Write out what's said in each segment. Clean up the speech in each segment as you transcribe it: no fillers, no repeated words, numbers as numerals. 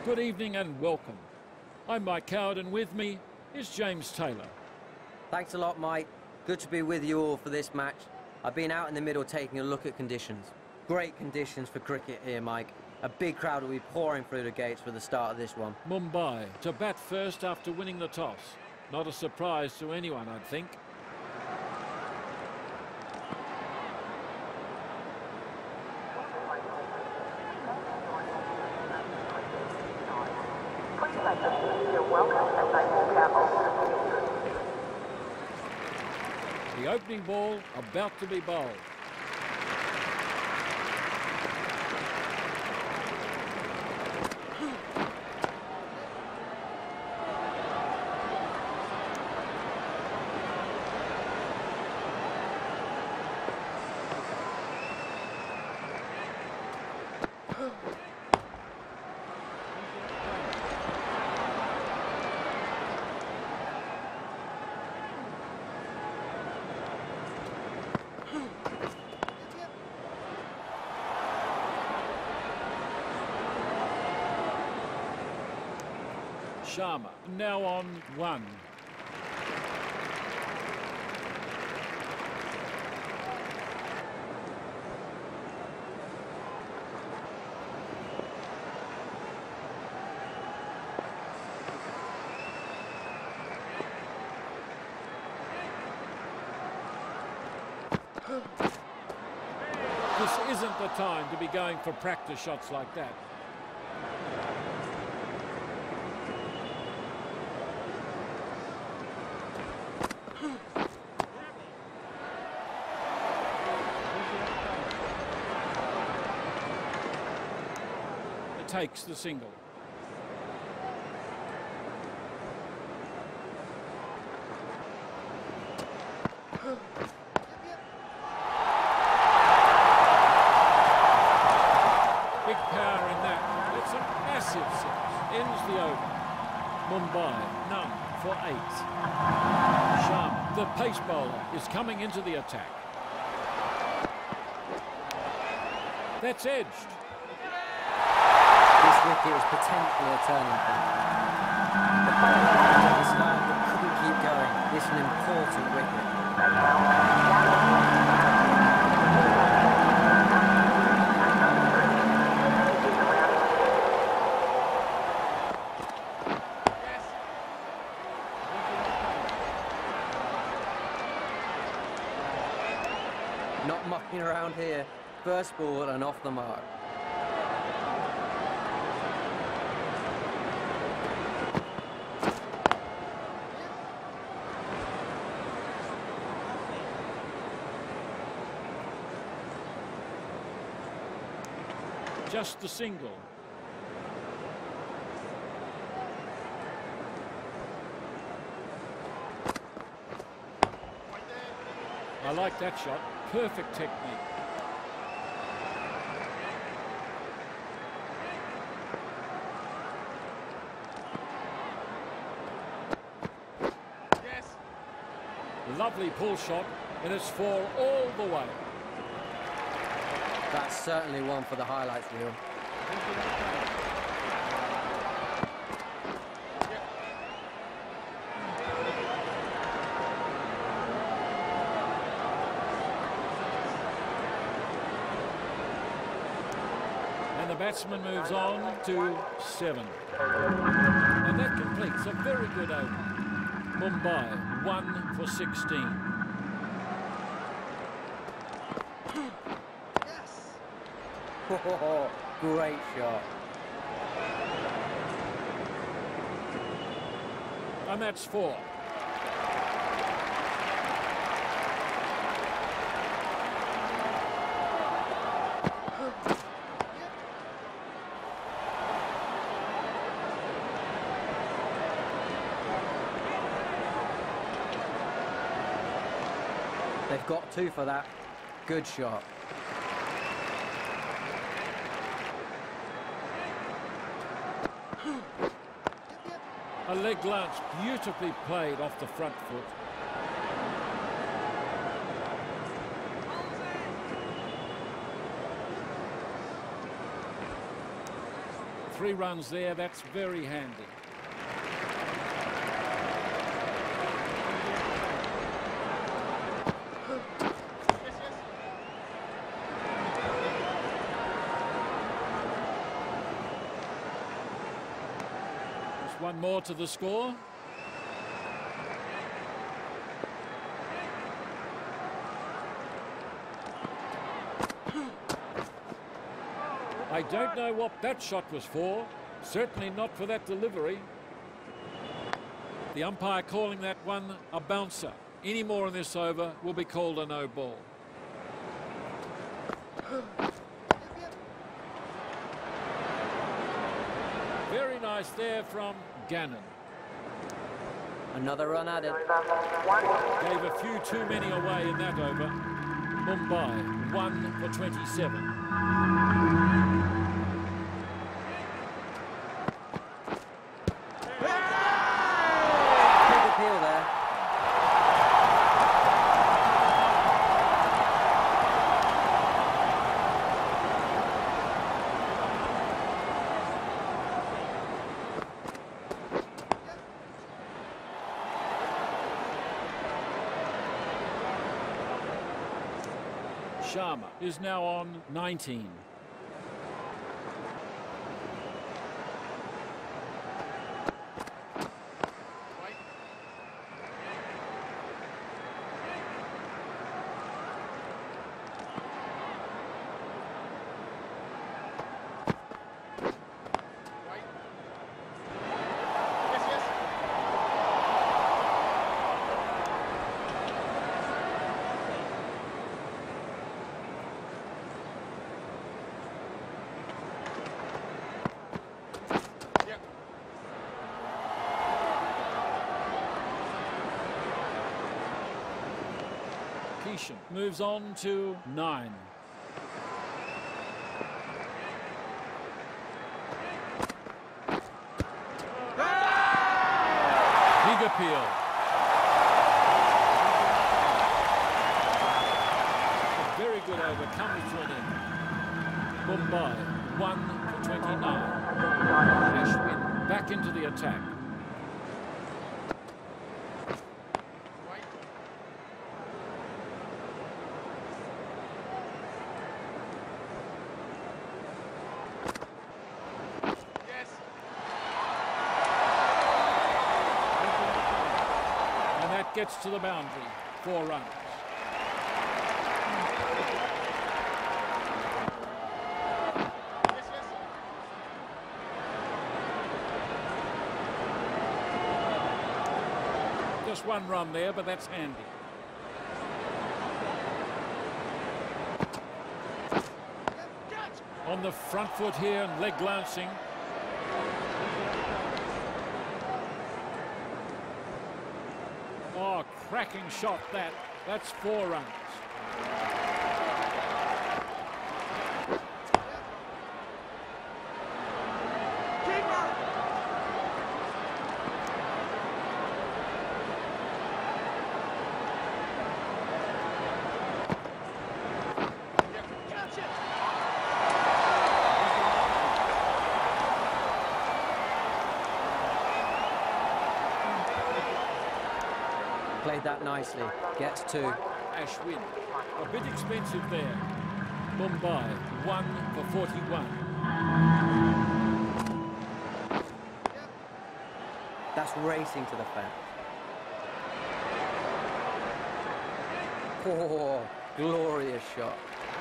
Good evening and welcome. I'm Mike Coward and with me is James Taylor. Thanks a lot, Mike. Good to be with you all for this match. I've been out in the middle taking a look at conditions. Great conditions for cricket here, Mike. A big crowd will be pouring through the gates for the start of this one. Mumbai to bat first after winning the toss. Not a surprise to anyone, I'd think. The opening ball about to be bowled. Sharma now on 1. This isn't the time to be going for practice shots like that. Takes the single. Big power in that. It's a massive six. Ends the over. Mumbai, none for 8. Sharma, the pace bowler, is coming into the attack. That's edged. This wicket is potentially a turning point. The bowler decided that couldn't keep going. This is an important wicket. Not mucking around here. First ball and off the mark. Just the single. I like that shot. Perfect technique. Yes. Lovely pull shot, and it's 4 all the way. That's certainly one for the highlights reel. And the batsman moves on to 7. And that completes a very good over. Mumbai, 1 for 16. Oh, great shot. And that's 4. They've got 2 for that. Good shot. A leg glance beautifully played off the front foot. 3 runs there, that's very handy. Just one more to the score. I don't know what that shot was for. Certainly not for that delivery. The umpire calling that one a bouncer. Any more in this over will be called a no ball. Very nice there from Gannon. Another run added. Gave a few too many away in that over. Mumbai 1 for 27. Sharma is now on 19. Moves on to 9. Big appeal. A very good over comes to an end. Mumbai 1 for 29. Ashwin back into the attack. Gets to the boundary. 4 runs. Just 1 run there, but that's handy. On the front foot here and leg glancing. Oh, cracking shot that. That's 4 runs. Played that nicely. Gets 2. Ashwin, a bit expensive there. Mumbai 1 for 41. That's racing to the fence. Oh, glorious shot.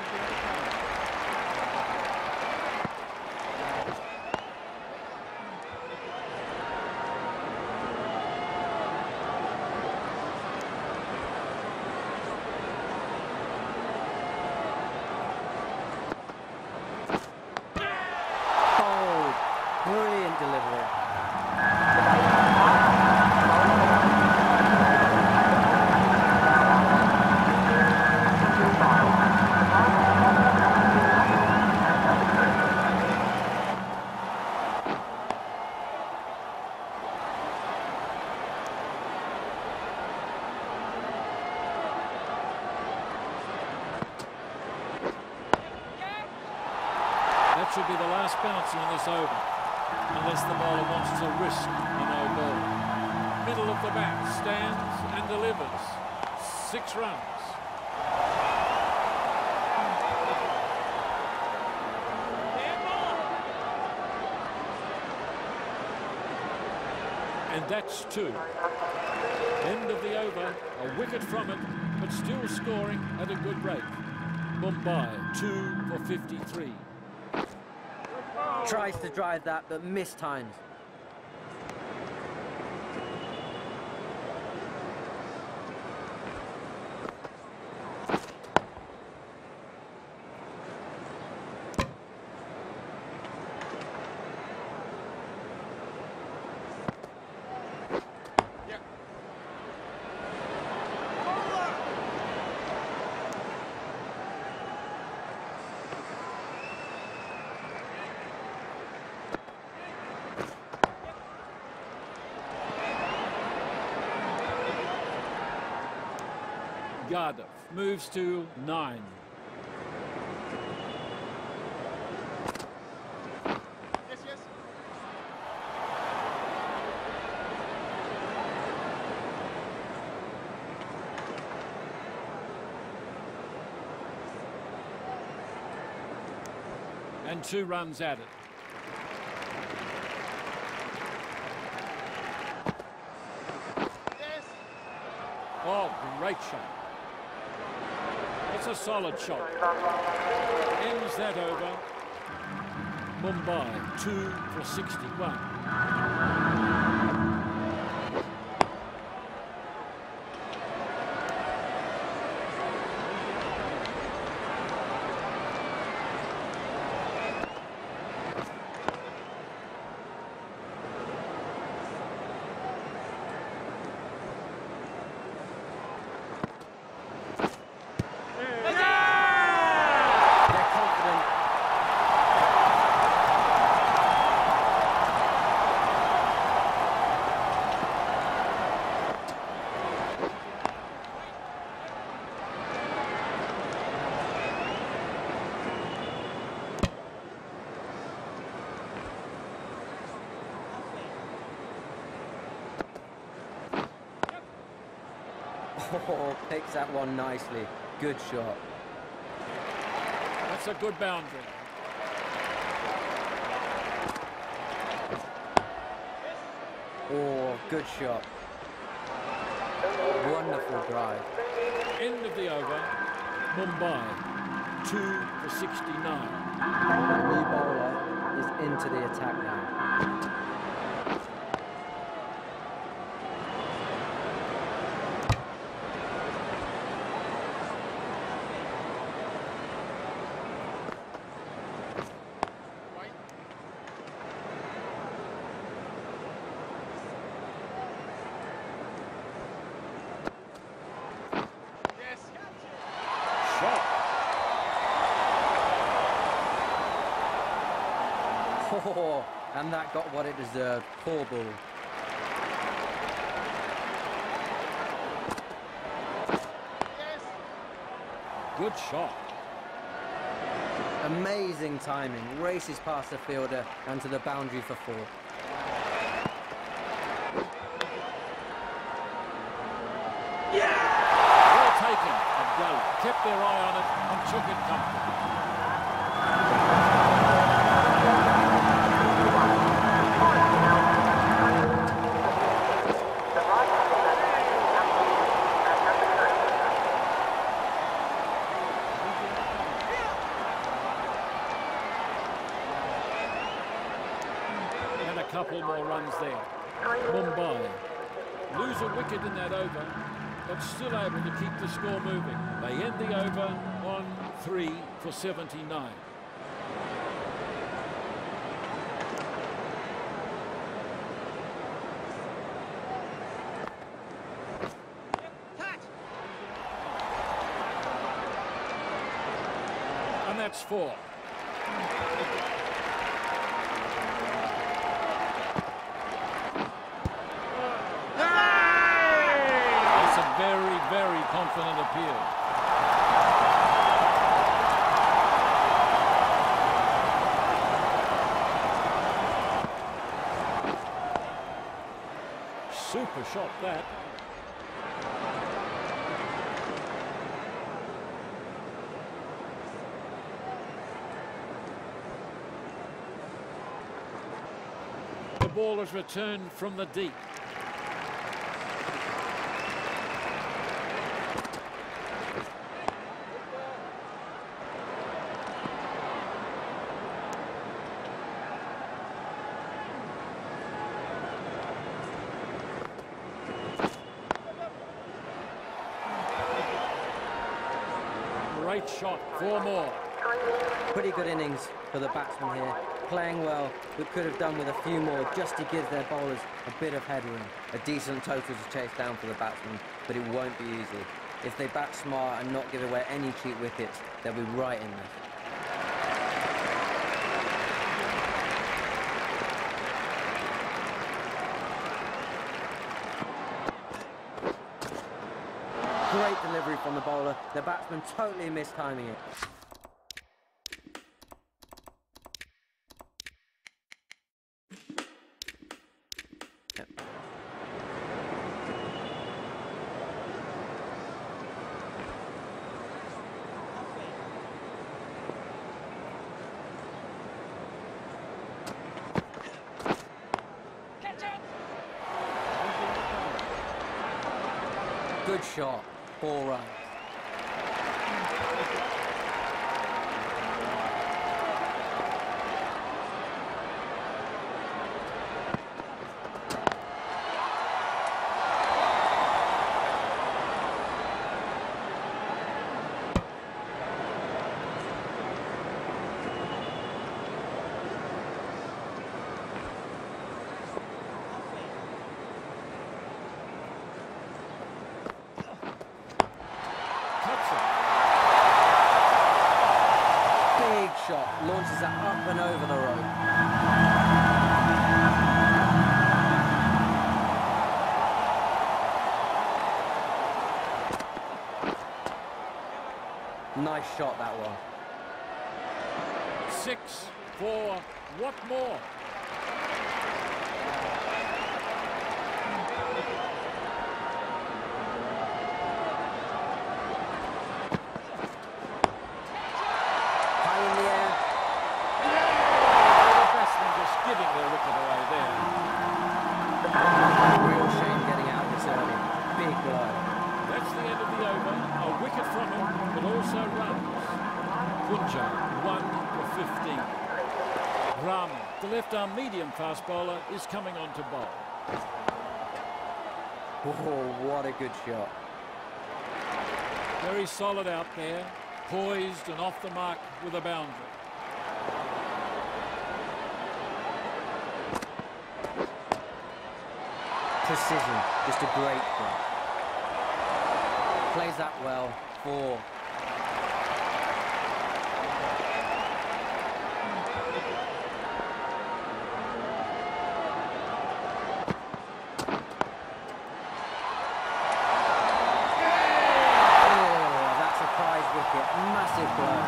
Brilliant delivery. That should be the last bouncer in this over. unless the bowler wants to risk a no ball. Middle of the bat, stands and delivers. 6 runs. And that's 2. End of the over, a wicket from it, but still scoring at a good rate. Mumbai, 2 for 53. Tries to drive that, but mistimes. Yadav moves to 9. Yes, yes. And 2 runs added. Yes. Oh, great shot. It's a solid shot. Ends that over. Mumbai, 2 for 61. Oh, picks that one nicely. Good shot. That's a good boundary. Oh, good shot. Wonderful drive. End of the over. Mumbai, 2 for 69. The new bowler is into the attack now. Shot. Oh, and that got what it deserved. Poor ball. Yes. Good shot. Amazing timing. Races past the fielder and to the boundary for 4. Well taken. Abdallah kept their eye on it and took it comfortably. And a couple more runs there. Mumbai lose a wicket in that over, but still able to keep the score moving. They end the over on 3 for 79. And that's 4. That's a very, very confident appeal. Super shot that. The ball is returned from the deep. Great shot, 4 more. Pretty good innings for the batsmen here. Playing well, but could have done with a few more just to give their bowlers a bit of headroom. A decent total to chase down for the batsmen, but it won't be easy. If they bat smart and not give away any cheap wickets, they'll be right in this. Great delivery from the bowler. The batsman totally mistiming it. Good shot. 4 runs. Shot launches that up and over the rope. Nice shot, that one. 6, 4, what more? Punjab, 1 for 15. Rahman, the left-arm medium-fast bowler, is coming on to bowl. Oh, what a good shot. Very solid out there, poised and off the mark with a boundary. Precision, just a great shot. Plays that well, 4. Massive blow.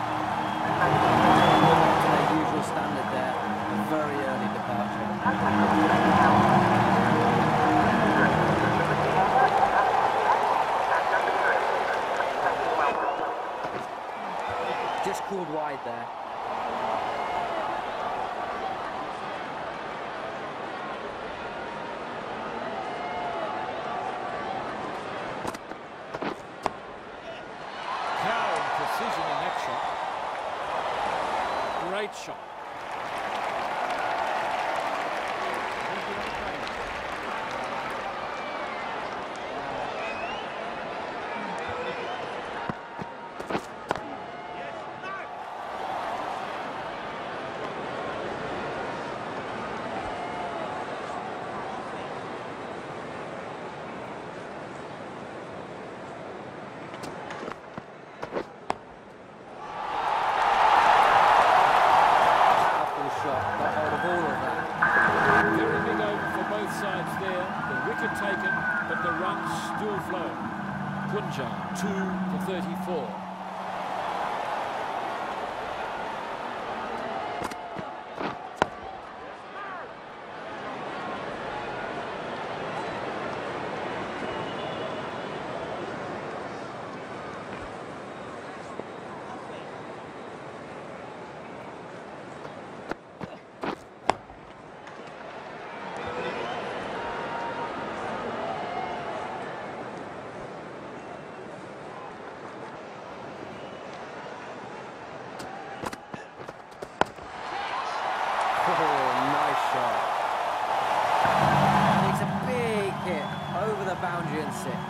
To their usual standard there, a very early departure. Just called wide there. Precision in that shot. Great shot. Taken, but the runs still flow. Punjab 2 for 34. Oh, nice shot. And it's a big hit over the boundary and 6.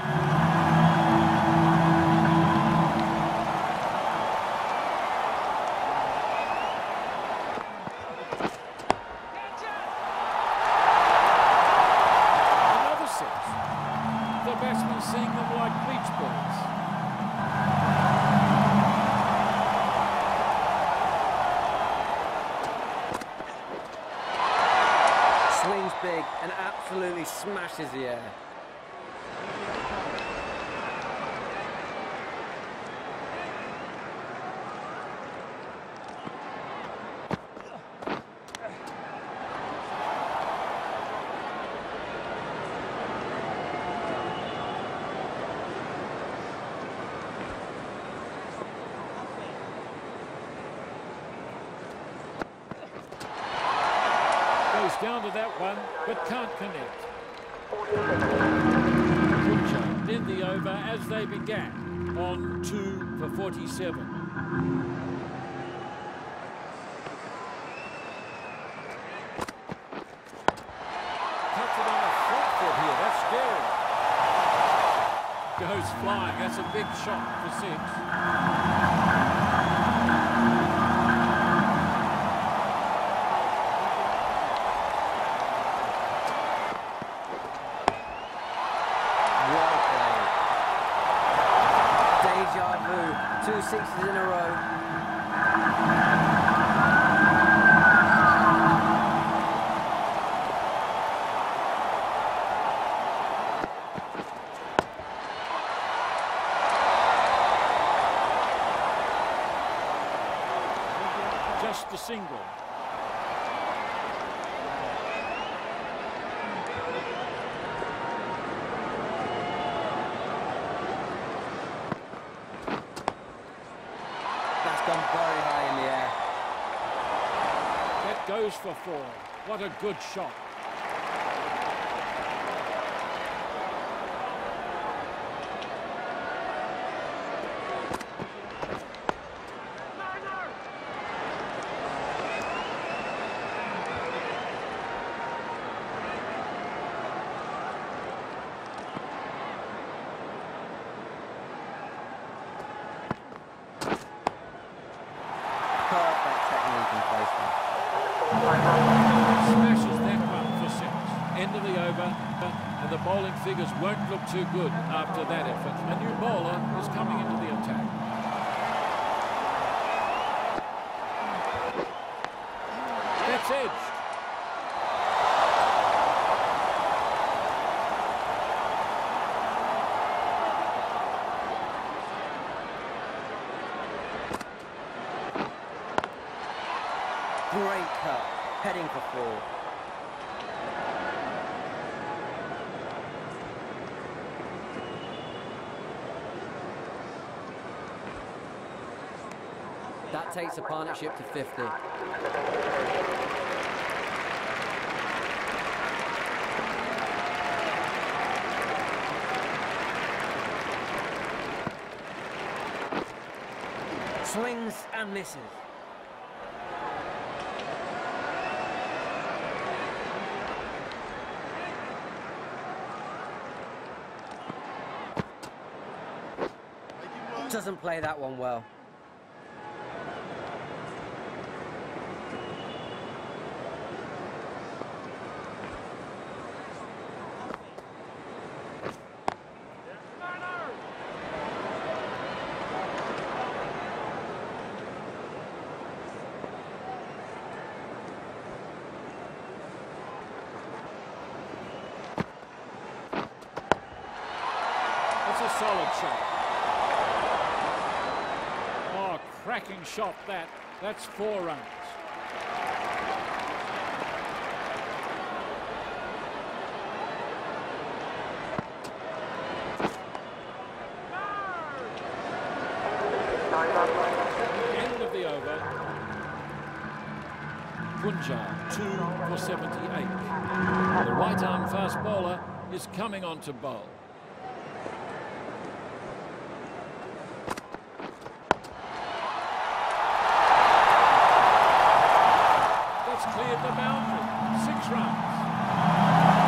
Another 6. The batsman seeing them like beach balls. Swings big and absolutely smashes the air. Goes down to that one, but can't connect. Punjab in the over as they began on 2 for 47. Cuts it on the front foot here, that's scary. Goes flying, that's a big shot for 6. Well played. Deja vu. 2 sixes in a row. Just a single. That's gone very high in the air. That goes for 4. What a good shot. Perfect technique and placement. Smashes that one for 6. End of the over, and the bowling figures won't look too good after that effort. A new bowler is coming into the attack. That's edged. Great cut. Heading for 4. That takes the partnership to 50. Swings and misses. Doesn't play that one well. It's a solid shot. Oh, cracking shot that. That's 4 runs. End of the over. Punjab 2 for 78. The right arm fast bowler is coming on to bowl. That's the boundary. 6 runs.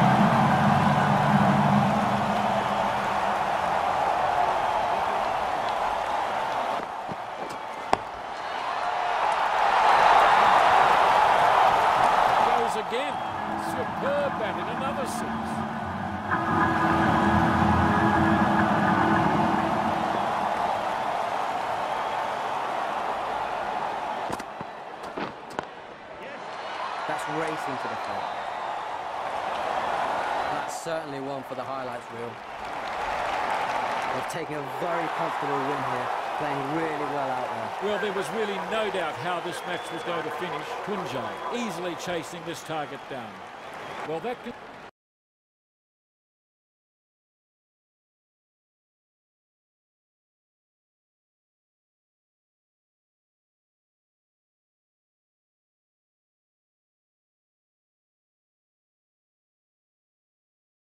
Goes again. Superb batting, another 6. That's racing to the front. That's certainly one for the highlights reel. They've taken a very comfortable win here, playing really well out there. Well, there was really no doubt how this match was going to finish. Punjab easily chasing this target down. Well, that...